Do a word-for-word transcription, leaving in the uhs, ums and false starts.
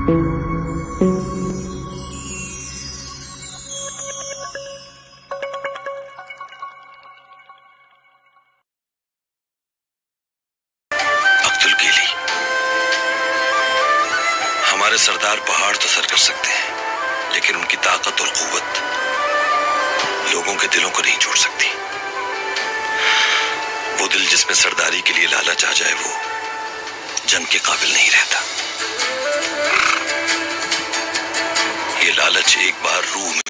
हमारे सरदार पहाड़ तो सर कर सकते हैं, लेकिन उनकी ताकत और कुव्वत लोगों के दिलों को नहीं जोड़ सकती। वो दिल जिसमें सरदारी के लिए लालच आ जाए, वो जंग के काबिल नहीं रहता। ये लालच एक बार रूह में